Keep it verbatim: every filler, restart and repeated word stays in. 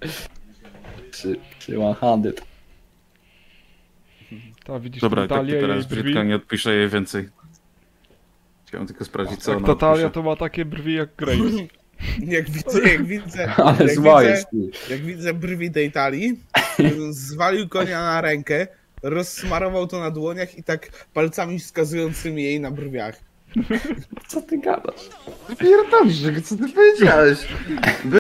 Przy, przy sto. Ta, widzisz Dobra, tą tak to talię teraz jej brwi? brzydka, nie odpiszę jej więcej. Chciałem tylko sprawdzić, co Jak ona ta talia odpisze. to ma takie brwi jak Grace. Jak widzę, jak widzę, Ale jak zła widzę, jest ty. jak widzę brwi tej talii, zwalił konia na rękę, rozsmarował to na dłoniach i tak palcami wskazującymi jej na brwiach. Co ty gadasz? Pierdolisz, co ty powiedziałeś?